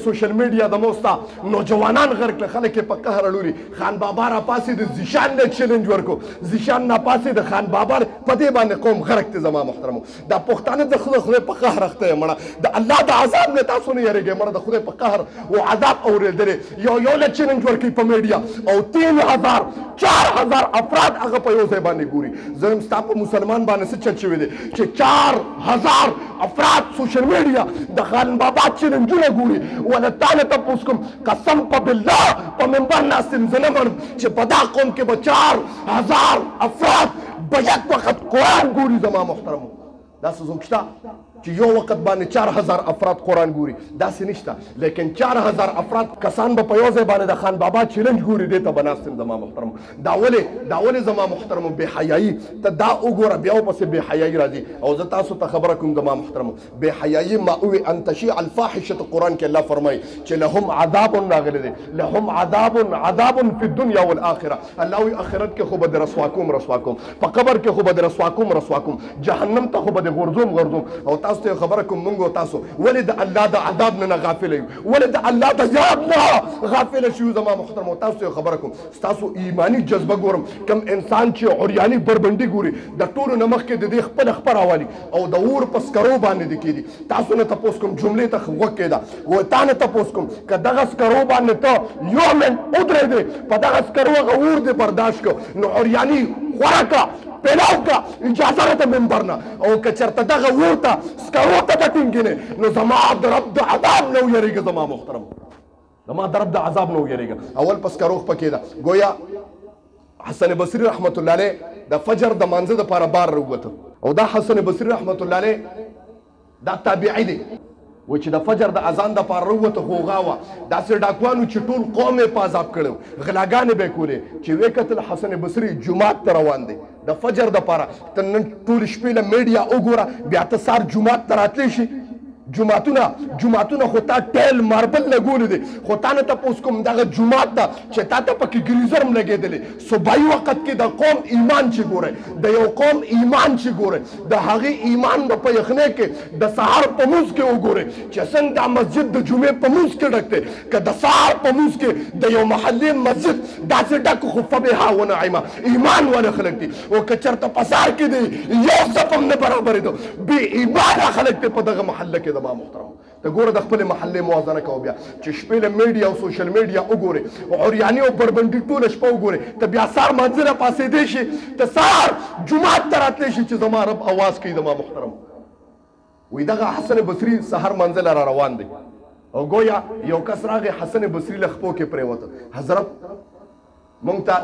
سوشل میډیا د موستا نوجوانان غرق له خلک په قهر اړولي خان بابا را پاسې د زیشان نه چیلنج ورکو زیشان نه پاسې د خان بابا په دې باندې قوم غرق ته زما محترمو دا پښتانه د خدای په قهر اخته مړه د الله د عذاب نه تاسو نه یریږئ مړه د خدای په قهر او عذاب اورېدلې یو له چیلنج ورکوي په میډیا او 3000 4000 افراد هغه په یو ځای باندې ګوري زه هم ستا په مسلمان باندې څه چل شوی دی چې 4000 افراد سوشل میډیا د خان بابا چیلنجونه ګوري ولا تا نه تپوس کوم قسم په بالله په منبر ناست یم زه نه منم چې په دا قوم کې به 4000 افراد به یک وخت قرآن ګوري زما محترمو داسې څوک شته چې یو وخت باندې 4000 افراد قرآن ګوري داسې نشته لیکن 4000 افراد کسان به په یو ځای باندې د خان بابا چیلنج ګوري دې ته به ناست یم زما محترمو دا ولې زما محترمو بې حیایي ته دا وګوره بیا ورپسې بې حیایي راځي او زه تاسو ته خبره کوم زما محترمو بې حیایي ما ووي ان تشیع الفاحشه قرآن کې الله فرمایي چې لهم عذاب راغلی دی لهم عذاب فی الدنیا والآخره الله وی آخرت کې خو به د رسوا کوم په قبر کې خو به د رسوا کوم جهنم ته خو به د غورځوم او تاسو ته خبره کوم مونږ تاسو ولې د الله د عذاب نه غافل یو ولې د الله د عذاب نه غافل شو زما محترم تاسو ته خبره کوم تاسو ایمانی جذبه ګورم کم انسان چې اوریانی بربندي ګوري د ټولو نمخ کې د دې خپل راوالي او د اور پسکرو باندې د کېدي تاسو نه تاسو کوم جملې ته وکړه و تا نه تاسو کوم که دغه سکرو باندې ته یو من ودرې دې په دغه سکرو غور دې برداشت کو نو اوریانی خوراکا پیلاو کا اجازه راته منبر نه او که چېرته دغه اور ته سکرو ته ته ټینګېنې نو زما د رب د عذاب نه ویرېږه زما محترم زما د رب د عذاب نه ویرېږه اول په سکرو پکې ده ګویا حسن بصري رحمت الله علیه د فجر د مانځه دپاره بار راووته او دا حسن بصري رحمت الله علیه دا تابعي دی و چې د فجر د اذان دپاره راووته غوغا وه داسې ډاکوانو چې ټول قوم یې په عذاب کړی غلاګانې به یې کولې چې ویې کتل حسن بصري جومات ته روان دی د فجر دپاره ته نن ټولې شپې له میډیا وګوره بیا ته سهار جومات ته راتلی شي جوماتونه خو تا ټیل ماربل لګولی دی خو تا نه تپوس کوم دغه جومات ته چې تا ته پکې ګریزر هم لګېدلی صبحایي وخت کې د قوم ایمان چې ګورئ د یو قوم ایمان چې ګورئ د هغې ایمان د په یخنۍ کې د سهار په مونځ کې وګورئ چې څنګه دا مسجد د جمعې په مونځ کې ډک دی که د سهار په مونځ کې د یو محلې مسجد داسې ډک خو فبها ونعمه ایمان والا خلک دي او که چېرته په سهار کې دی یو صف هم نه برابرېدو بې ایمانه خلک دی په دغه محله کې زما محترم ته ګوره د خپلې محلې موازنه کوه بیا چې شپې له میډیا او سوشل میډیا وګورې او عریاني او بربنډي ټوله شپه وګورې ته بیا سهار مانځه نه پاڅېدی شي ته سهار جومات ته راتلی شي چې زما رب اواز کوي زما محترم وی دغه حسن بصري سهار مانځه له را روان دی او ګویا یو کس راغی حسن بصري له خپو کې پرېوته حضرت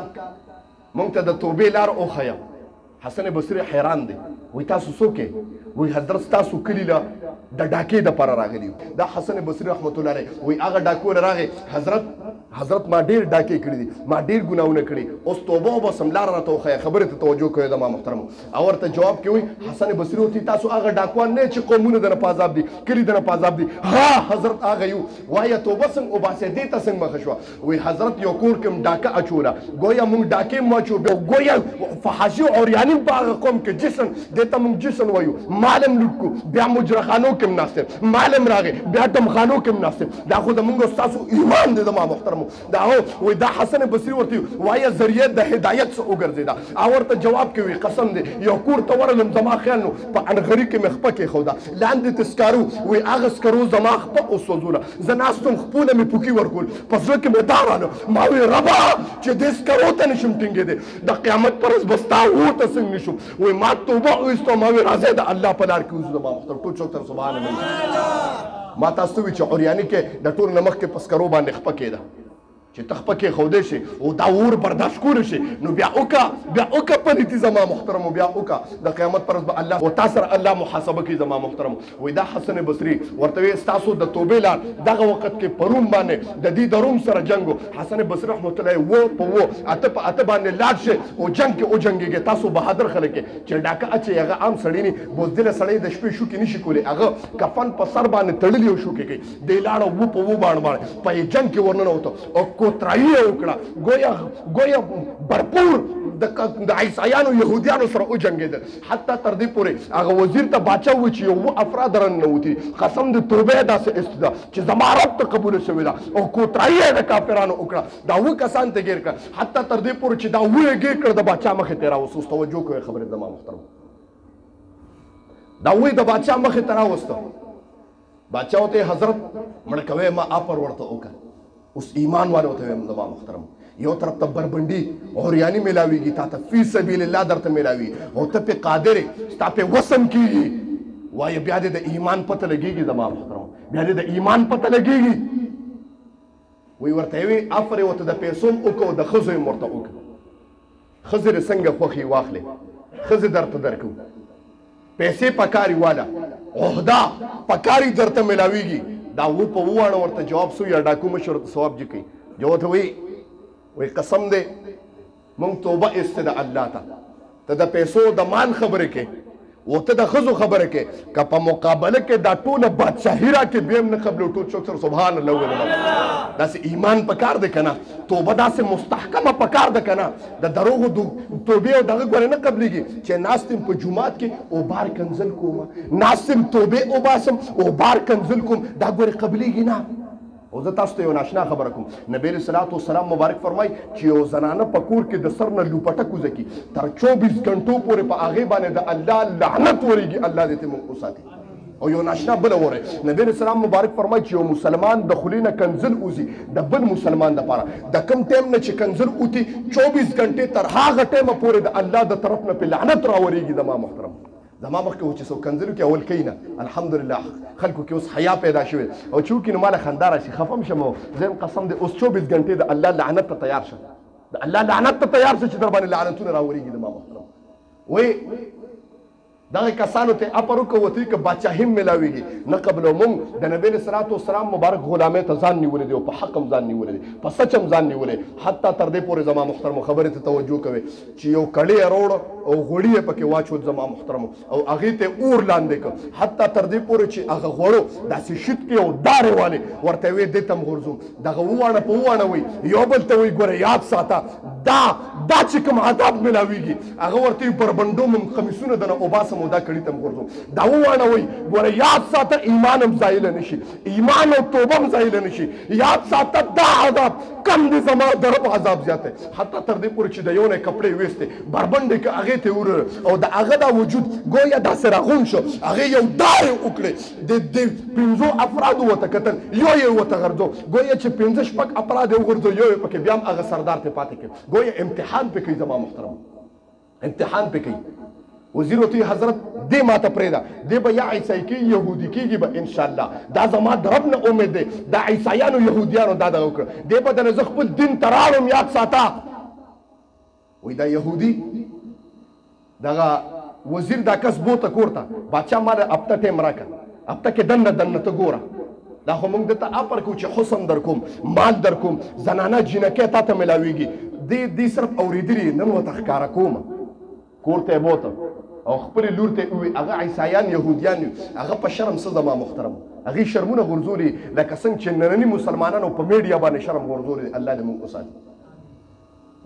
مونږ ته د توبې لار وښیه حسن بصري حیران دی وی تاسو څوک یې وی حضرت تاسو کلي له د ډاکې دپاره راغلي یو دا حسن بصري رحمت الله علیه وی هغه ډاکو نه راغی حضرت ما ډېر ډاکې کړي دي ما ډېر ګناهونه کړي اوس توبه وبسم لاره راته وښیه خبرې ته توجه کوئ زما محترمو او ورته جواب کې وی حسن بصري ورته تاسو هغه ډاکوان نه چې قومونه دنه په عذاب دي کلي دنه په عذاب دي ها حضرت هغه یو وایه توبه څنګه وباسې دې ته څنګه مخه شوه وی حضرت یو کور کې ډاکه اچوله ګویا مونږ ډاکې مو اچو بیا ګویا فحاشي او عریاني په هغه قوم کې جسن دې ته مونږ جسن وایو مالم لوټ کو بیا مجرخانو کې هم ناست مالم راغی بیا دمخانو کې هم ناست دا خو زمونږ ستاسو ایمان دی زما محترمو دا هو وایي دا حسن بصري ورته وایه ذریعه د هدایت څخه وګرځېده او ورته جواب کوي قسم دی یو کور ته ورغلم زما خیال نو په انغري کې مې خپه کېښوده لاندې ته سکارو وایي هغه سکرو زما خپه وسوځوله زه ناست وم خپونه مې پوکي ورکول په زړه کې مې دا راله ما وایي ربه چې دې سکرو ته نشم ټینګېدی د قیامت پر ورځ به ستا اور ته څنګه نشم وایي ما توبه وایستو ما وایي راځئ د الله په لار کې وځو زما محترم ټول څوک تر سبحان الله ما تاسو ته وایي چې عریاني کې د ټول نه مخکې په سکرو باندې خپه کېده چې ته خپه کېښودی شي او دا اور برداشت کولی شي نو بیا وکړه پلیتي زما محترمو بیا وکړه د قیامت پر ورځ به الله او تا سره الله محاسبه کوي زما محترمو وایي دا حسن بصري ورته وایي ستاسو د توبې لار دغه وخت کې په روم باندې د دې د روم سره جنګ و حسن بصري رحمت الله و په و اته په اته باندې لاړ شي او جنګ کې وجنګېږي تاسو بهادر خلک چې ډاکه اچي هغه عام سړی نه بوزدله سړی د شپې شوکې نشي کولی هغه کفن په سر باندې تړلی او شوکې کوي دی لاړه و په و باندې په جنګ کې ورننوته او کوترایي وکړه ګویا برپور د عیسایانو یهودیانو سره وجنګېدل حتی تر دې پورې هغه وزیر ته باچا وویل چې یو افراد راننوتي قسم د توبې داسې ایسته ده چې زما رب ته قبوله شوې ده او کوترایي یې د کافرانو وکړه دا اووه کسان ته ګیر کړه حتی تر دې پورې چې دا اووه یې ګیر کړه د باچا مخې ته یې راوست. اوس توجه کوئ خبرې زما محترم دا اووه یې د باچا مخې ته راوسته باچا ورته حضرت مړه کوی ما آفر ورته وکړ اوس ایمان والو ته وایم زما محترم یو طرف ته بربنډي اوریاني میلاویږي تا ته فی سبیل الله درته میلاوي او ته پې قادر یې ستا پې وسم کېږي وایه بیا دې د ایمان پته لګېږي زما محترم بیا دې د ایمان پته لګېږي وی ورته یې وي آفر یې ورته د پیسو هم وکړو د ښځو یې ورته وکړو ښځې دې څنګه خوښې واخلې ښځې درته درکړو پیسې پکاري والا عهده پکاري درته میلاویږي دا اووه په وواړه ورته جواب سو یا ډاکو مشر ورته ثواب جي کوي جو ورته وی قسم دی مونږ توبه ایسته د الله ته ته د پیسو د مال خبرې کې او ته د ښځو خبره کې که په مقابله کې دا ټوله بادشاهي راکړې بیا هم نه قبلو ټول څوک سره سبحان الله وویل داسې ایمان پکار دی که نه توبه داسې مستحکمه پکار ده که نه د دروغو توبې او دغه ګورې نه قبلېږي چې ناست یم په جومات کې او بار کنزل کوم ناست یم توبې وباسم او بار کنزل کوم دا ګورې قبلېږي نه او زه تاسو ته یو ناشنا خبره کوم نبی علیه صلات وسلام مبارک فرمایي چې یو زنانه په کور کې د سر نه لوپټه کوزه کړي تر 24 غنټو پورې په هغې باندې د الله لعنت ورېږي الله دې ته موږ وساتي او یو ناشنا بله وره نبی علیه السلام مبارک فرمایي چې یو مسلمان د خولې نه کنزل وځي د بل مسلمان دپاره د کوم ټایم نه چې کنزل وتي 24 غنټې تر هغه ټایمه پورې د الله د طرف نه پې لعنت راورېږي زما محترم زما مخکې و چې څوک کنزلو کې اول کوي نه الحمدلله خلکو کې اوس حیا پیدا شوې او چې وکړي نو ماله خندا راشي خفه م شم زه یم قسم دی اوس 24 غنټې د الله لعنت ته تیار شه د الله لعنت ته تیار شه چې در باندې لعنتونه راورېږي زما محترم وایي دغه کسانو ته اپر وکوتی که بادشاهي میلاویږي نه قبلو مونږ د نبی علیه صلات وسلام مبارک غلامۍ ته ځان نیولی دی او په حق هم ځان نیولی دی په سچ هم ځان نیولی حتی تر دې پورې زما محترمو خبرې ته توجه کوئ چې یو کړی یې راوړه او غوړي یې پکې واچول زما محترمو او هغې ته اور لاندې کړ حتی تر دې پورې چې هغه غوړو داسې شیت کې او دارې والې ورته یې ویې دې ته هم غورځوم دغه وواړه په وواړه وایي یو بل ته وایي ګوره یاد ساته دا چې کوم عذاب میلاویږي هغه ورته یې بربنډوم هم قمیصونه دنه وباسم او دا کړي ته هم غورځوم دا وواړه وایي ګوره یاد ساته ایمان هم ځایله نه شي ایمان او توبه هم ځایله نه شي یاد ساته دا عذاب کم دی زما د رب عذاب زیات دی حتی تر دې پورې چې د یو نه کپړې ویستې بربنډې که هغې ته وروړه او د هغه دا وجود ګویا داسې راغون شو هغې یو دارې وکړې د 5 افرادو ورته کتل یو یې ورته غورځو ګویا چې 5 شپږ افراد یې وغورځو یو یې پکې بیا هم هغه سردار ته پاتې کړي ګویا امتحان پې کوي زما محترم امتحان پې کوي وزیر ورته حضرت دې ما ته پرېږده دې به یا عیسائی کېږي یهودي کېږي به انشاءالله دا زما د رب نه امید دی دا عیسایانو یهودیانو دا دغه وکړه دې به دنه زه خپل دین ته راړم یاد ساته وایي دا یهودي دغه وزیر دا کس بوته کور ته بادشاه ما د هفته ټایم راکړه هفته کې دننه ته ګوره دا خو موږ دته اپر کوو چې حسن در کوم مال در کوم زنانه جینکۍ تا ته میلاویږي دې صرف اورېدلي نن ورته ښکاره کومه کور ته یې بوته او خپلې لور ته یې ووایي هغه عیسایان یهودیان هغه په شرم څه زما محترم هغې شرمونه غورځولي لکه څنګه چې ننني مسلمانانو په میډیا باندې شرم غورځولي الله دې موږ وساتي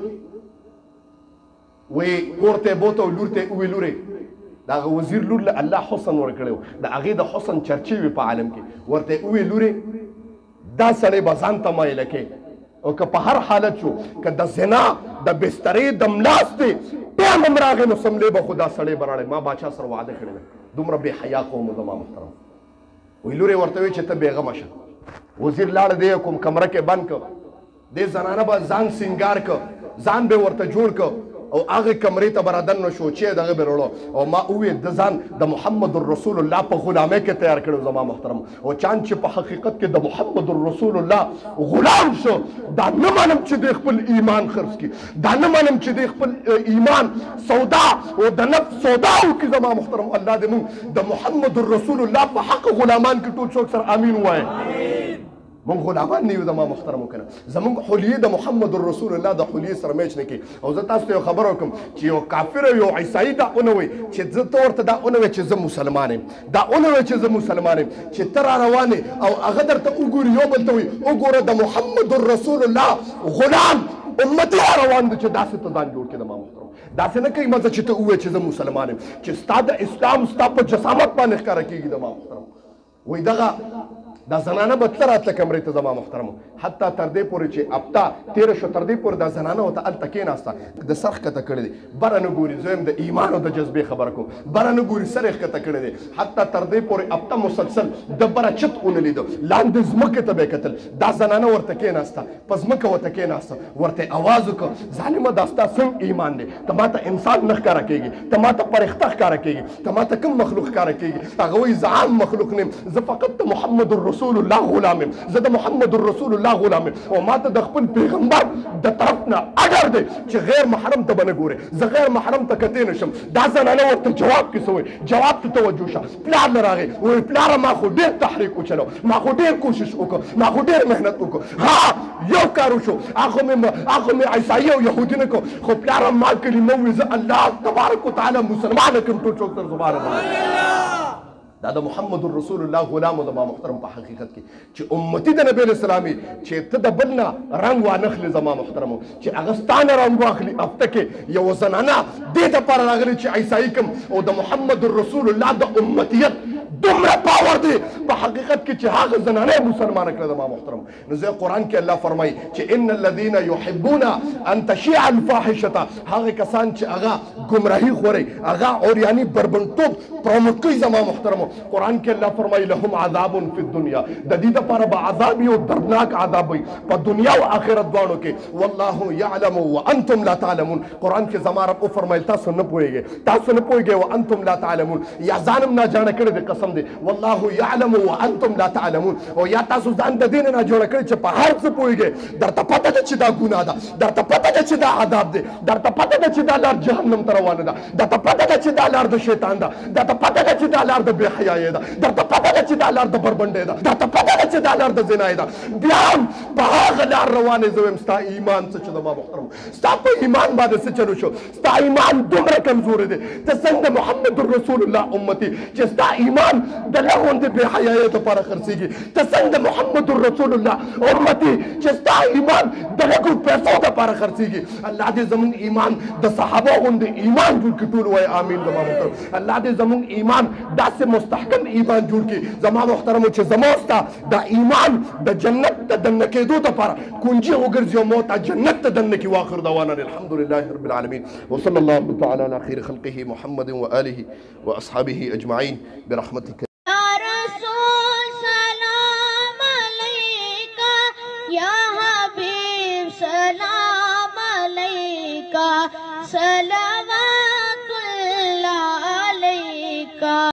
وایي کور ته یې بوته او لور ته یې ووایي لورې د هغه وزیر لور له الله حسن ورکړی و د هغې د حسن چرچې وي په عالم کې ورته یې ووایي لورې دا سړی به ځان ته مایله کې او که په هر حالت شو که د زنا د بسترې د ملاستې ټایم هم راغی نو سملی به خو دا سړی به راړی ما باچا سره وعده کړې ده دومره بې حیا قوم زما محترم وایي لورې ورته وایي چې ته بېغمه شه وزیر لاړه دی کوم کمره کې بند کړ دې زنانه به ځان سینګار کړ ځان به ورته جوړ کړ او هغه کمرې ته به رادننه شو چې دغه به راوړو او ما وویل د ځان د محمد رسول الله په غلامۍ کې تیار کړی زما محترم او چاند چې په حقیقت کې د محمد رسول الله غلام شو دا نه منم چې د خپل ایمان خرڅ کړي دا نه منم چې د خپل ایمان سودا او د نفس سودا وکړي زما محترم الله دې موږ د محمد رسول الله په حق غلامان کې ټول څوک سره امین ووایي مونږ غلامان نه یو زما محترمو کنه زمونږ حلیې د محمد رسول الله د حلیې سره میچ نه کوي او زه تاسو ته یو خبره وکړم چې یو کافر او یو عیسایي دا ونه وایي چې زه ته ورته دا ونه وایي چې زه مسلمان یم دا ونه وایي چې زه مسلمان یم چې ته را روان او هغه درته وګوري یو بل ته وایي وګوره د محمد رسول الله غلام امتي روان دي چې داسې ته ځان جوړ کړي د ما محترم داسې نه کوي مزه چې ته ووایې چې زه مسلمان یم چې ستا د اسلام ستا په جسامت باندې ښکاره کېږي د ما محترم وایي دغه دا زنانه به تله راتله کمرې ته زما محترمو حتی تر دې پورې چې هفته تېره شوه تر دې پورې دا زنانه ورته هلته کېناسته د سر ښکته کړی دی بره نه ګوري زه یم د ایمان او د جذبې خبره کوم بره نه ګوري سر یې ښکته کړی دی حتی تر دې پورې هفته مسلسل د بره چت ونه لیده لاندې ځمکې ته به یې کتل دا زنانه ورته کېناسته په ځمکه ورته کېناسته ورته اواز وکړه ظالمه دا ستا څنګه ایمان دی ته ما ته انسان نه ښکاره کېږي ته ما ته فرښته ښکاره کېږي ته ما ته کوم مخلوق ښکاره کېږي هغه وایي زه عام مخلوق نه یم زه فقط د محمد رسول الله غلام یم زه د محمد رسول الله غلام یم او ما ته د خپل پیغمبر د طرف نه اجر دی چې غیر محرم ته به نه ګورې زه غیر محرم ته کتې نه شم دا زنانه ورته جواب کې څه وایي جواب ته توجه شه پلار نه راغی وایي پلاره ما خو ډېر تحریک وچلو ما خو ډېر کوشش وکړ ما خو ډېر محنت وکړ ها یو کار وشو هغه مې عیسایي او یهودي نه کړو خو پلاره ما کلمه ووایي زه الله تبارک وتعالی مسلمانه کړم ټول څوک سره سبحان الله دا د محمد رسول الله غلام او د ما محترم په حقیقت کې چې امتی د نبی اسلامي چې ته د بل نه رنګ وانخلې زما محترمو چې هغه ستا نه رنګ واخلي هفته کې یو زنانه دې دپاره راغلې چې عیسایي کم او د محمد رسول الله د امتیت دومره پاور دی په حقیقت کې چې هغه زنانه مسلمانه کړه زما محترم نو زه قرآن کې الله فرمایي چې ان الذين يحبون ان تشيع الفاحشه هغه کسان چې هغه ګمراهي خوري هغه اوریاني بربنټوب پروموټ کوي زما محترمو قرآن کې الله فرمایي لهم عذاب فی الدنيا د دې لپاره به عذاب یو دردناک عذاب وي په دنیا او آخرت دواړو کې والله يعلم وانتم لا تعلمون قرآن کې زما رب فرمایي تاسو نه پوهیږئ وانتم لا تعلمون یا ځانم نه جاڼه کړی د قسم دی والله يعلم وانتم لا تعلمون او یا تاسو ځان د دین نه جوړ کړی چې په هر څه پوهیږئ درته پته ده چې دا ګناه ده درته پته ده چې دا عذاب دی درته پته ده چې دا لار جهنم ته روانه ده درته پته ده چې دا لار د شیطان ده درته پته ده چې دا لار د بې حیایي ده درته پته ده چې دا لار د بربنډۍ ده درته پته ده چې دا لار د زنای ده بیا هم په هغه لار روانې زه وایم ستا ایمان څه چې زما محترم ستا په ایمان باندې څه چلو شو ستا ایمان دومره کمزوری دی ته څنګه محمد رسول الله امتي چې ستا ایمان د لغوندې بې حیایۍ دپاره خرڅېږي ته څنګه محمد رسول الله امتي چې ستا ایمان د لږو پیسو دپاره خرڅېږي الله دې زمونږ ایمان د صحابه غوندې ایمان جوړ کړي ټول وایي امین زما محترم الله دې زمونږ ایمان داسې مستحکم ایمان جوړ کړي زما محترمو چې زما ستا د ایمان د جنت د دننه کېدو دپاره کنجي وګرځي او موته جنت ته دننه کړي واخر دعوانا الحمد لله رب العالمين وصلى الله تعالى على خير خلقه محمد وآله وأصحابه أجمعين برحمتك